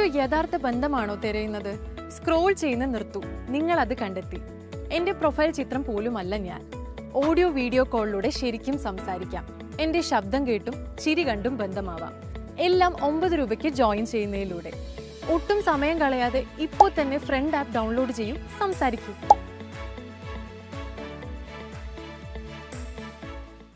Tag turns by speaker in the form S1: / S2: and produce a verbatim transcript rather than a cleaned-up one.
S1: യഥാർത്ഥ ബന്ധമാണോ തിരയുന്നത്? സ്ക്രോൾ ചെയ്യുന്ന നിർത്തു, നിങ്ങൾ അത് കണ്ടെത്തി. എൻ്റെ പ്രൊഫൈൽ ചിത്രം പോലുമല്ല ഞാൻ. ഓഡിയോ വീഡിയോ കോളിലൂടെ ശരിക്കും സംസാരിക്കാം. എൻ്റെ ശബ്ദം കേട്ടും ചിരി കണ്ടും ബന്ധമാവാം. എല്ലാം ഒമ്പത് രൂപയ്ക്ക് ജോയിൻ ചെയ്യുന്നതിലൂടെ. ഒട്ടും സമയം കളയാതെ ഇപ്പോൾ തന്നെ ഫ്രണ്ട് ആപ്പ് ഡൗൺലോഡ് ചെയ്യൂ, സംസാരിക്കൂ.